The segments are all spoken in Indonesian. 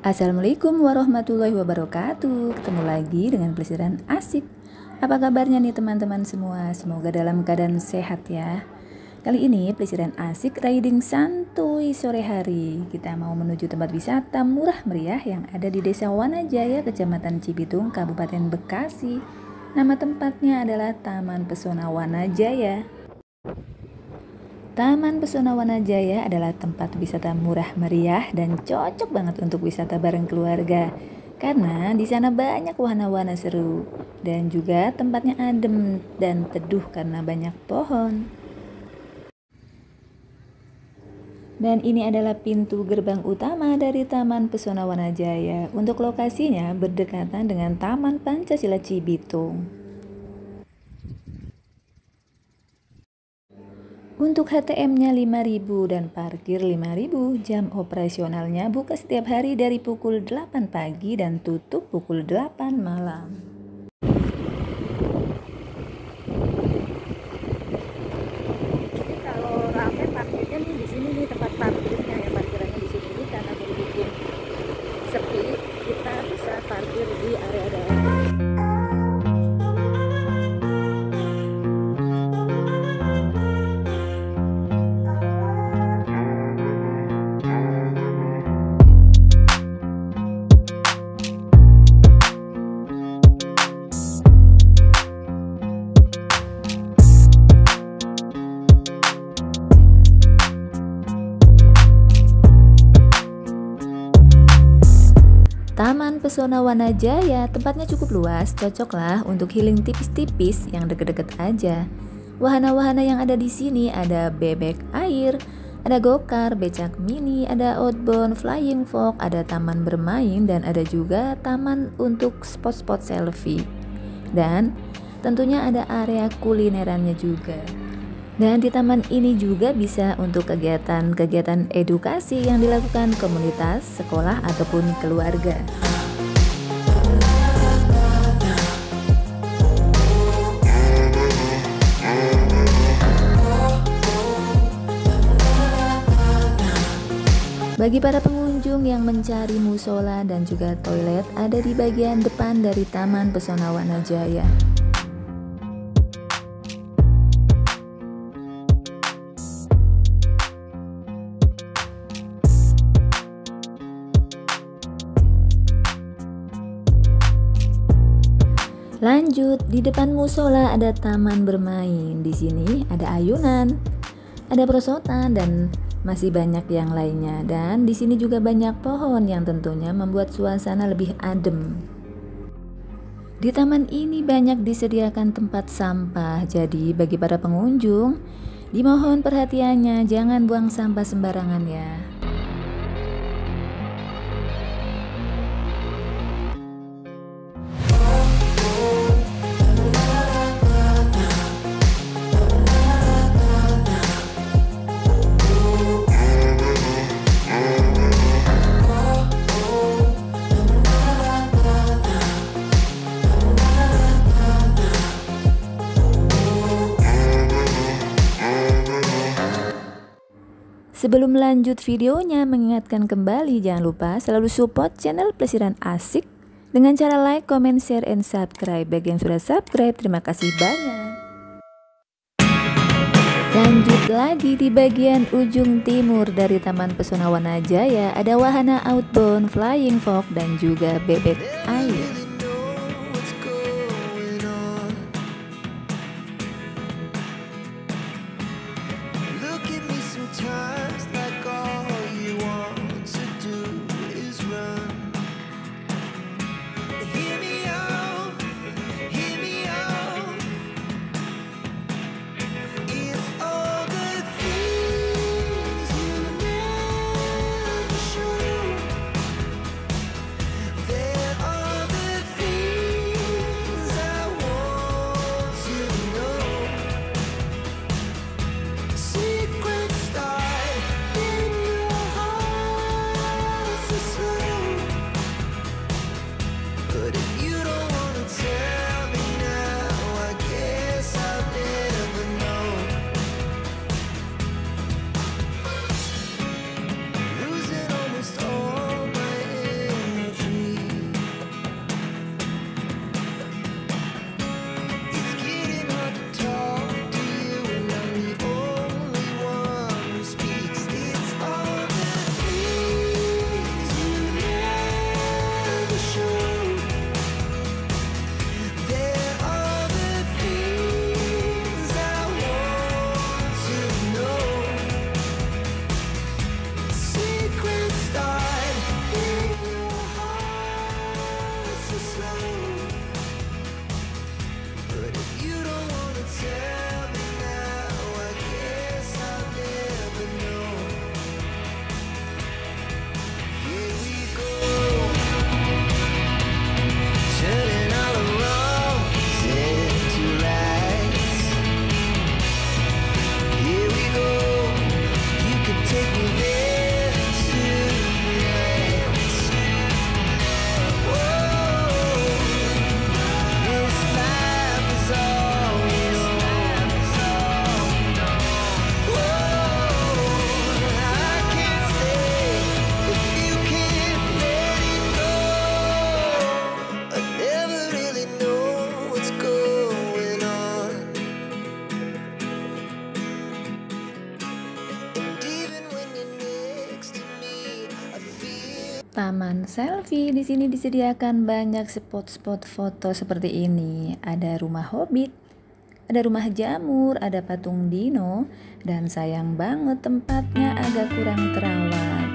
Assalamualaikum warahmatullahi wabarakatuh. Ketemu lagi dengan pelesiran asik. Apa kabarnya nih teman-teman semua? Semoga dalam keadaan sehat ya. Kali ini pelesiran asik riding santuy sore hari. Kita mau menuju tempat wisata murah meriah yang ada di Desa Wanajaya, Kecamatan Cibitung, Kabupaten Bekasi. Nama tempatnya adalah Taman Pesona Wanajaya. Taman Pesona Wanajaya adalah tempat wisata murah meriah dan cocok banget untuk wisata bareng keluarga. Karena di sana banyak wahana-wahana seru dan juga tempatnya adem dan teduh karena banyak pohon. Dan ini adalah pintu gerbang utama dari Taman Pesona Wanajaya. Untuk lokasinya berdekatan dengan Taman Pancasila Cibitung. Untuk HTM-nya 5.000 dan parkir 5.000. Jam operasionalnya buka setiap hari dari pukul 8 pagi dan tutup pukul 8 malam. Jadi kalau rame parkirnya nih di sini nih, tempat parkirnya ya, parkirannya di sini karena berhubung sepi, kita bisa parkir di area dalam. Taman Pesona Wanajaya tempatnya cukup luas, cocoklah untuk healing tipis-tipis yang deket-deket aja. Wahana-wahana yang ada di sini ada bebek air, ada gokar, becak mini, ada outbound, flying fox, ada taman bermain, dan ada juga taman untuk spot-spot selfie. Dan tentunya ada area kulinerannya juga. Dan di taman ini juga bisa untuk kegiatan-kegiatan edukasi yang dilakukan komunitas, sekolah, ataupun keluarga. Bagi para pengunjung yang mencari musola dan juga toilet, ada di bagian depan dari Taman Pesona Wanajaya. Lanjut, di depan musola ada taman bermain. Di sini ada ayunan, ada perosotan, dan masih banyak yang lainnya. Dan di sini juga banyak pohon yang tentunya membuat suasana lebih adem. Di taman ini banyak disediakan tempat sampah. Jadi bagi para pengunjung, dimohon perhatiannya, jangan buang sampah sembarangan ya. Sebelum lanjut videonya, mengingatkan kembali jangan lupa selalu support channel Pelesiran Asik dengan cara like, comment, share, and subscribe. Bagi yang sudah subscribe, terima kasih banyak. Lanjut lagi di bagian ujung timur dari Taman Pesona Wanajaya, ada wahana outbound, flying fox, dan juga bebek air. There are the Taman selfie di sini disediakan banyak spot-spot foto seperti ini. Ada rumah hobbit, ada rumah jamur, ada patung dino, dan sayang banget tempatnya agak kurang terawat.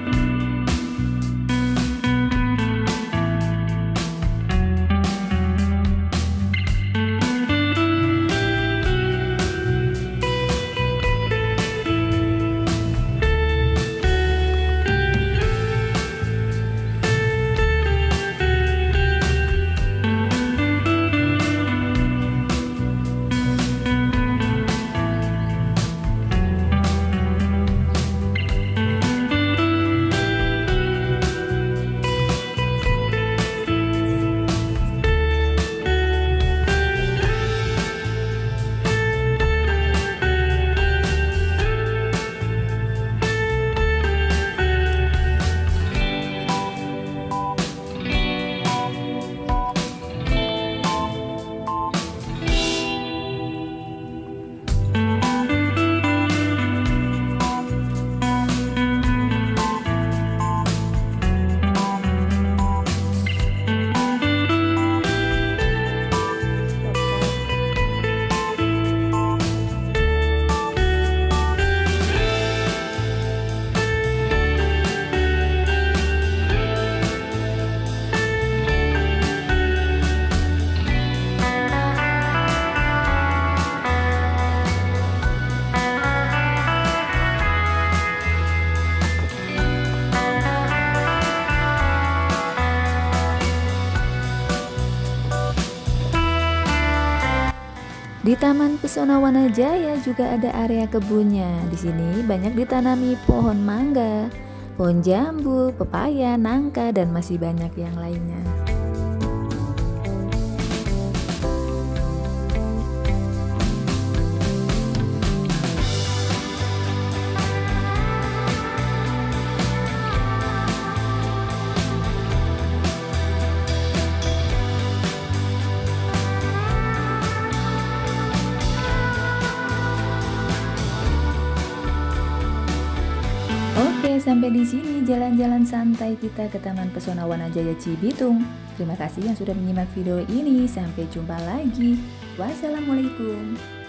Di Taman Pesona Wanajaya juga ada area kebunnya. Di sini banyak ditanami pohon mangga, pohon jambu, pepaya, nangka, dan masih banyak yang lainnya. Oke, sampai di sini jalan-jalan santai kita ke Taman Pesona Wanajaya Cibitung. Terima kasih yang sudah menyimak video ini. Sampai jumpa lagi. Wassalamualaikum.